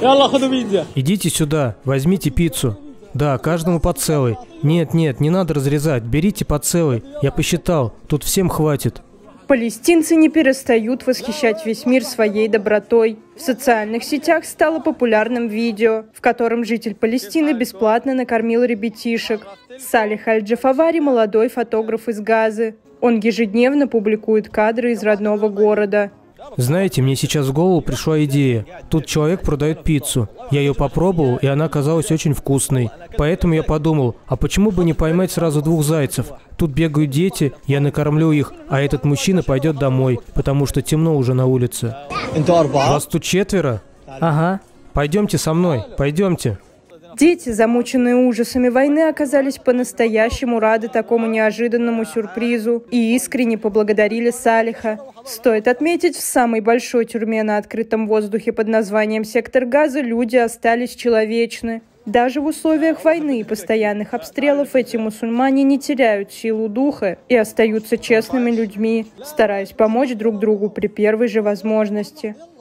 Идите сюда, возьмите пиццу. Да, каждому по целой. Нет, не надо разрезать, берите по целой. Я посчитал, тут всем хватит. Палестинцы не перестают восхищать весь мир своей добротой. В социальных сетях стало популярным видео, в котором житель Палестины бесплатно накормил ребятишек. Салих Аль-Джафавари – молодой фотограф из Газы. Он ежедневно публикует кадры из родного города. Знаете, мне сейчас в голову пришла идея. Тут человек продает пиццу. Я ее попробовал, и она оказалась очень вкусной. Поэтому я подумал, а почему бы не поймать сразу 2 зайцев? Тут бегают дети, я накормлю их, а этот мужчина пойдет домой, потому что темно уже на улице. Вас тут 4? Ага. Пойдемте со мной, пойдемте. Дети, замученные ужасами войны, оказались по-настоящему рады такому неожиданному сюрпризу и искренне поблагодарили Салиха. Стоит отметить, в самой большой тюрьме на открытом воздухе под названием «Сектор Газа» люди остались человечны. Даже в условиях войны и постоянных обстрелов эти мусульмане не теряют силу духа и остаются честными людьми, стараясь помочь друг другу при первой же возможности.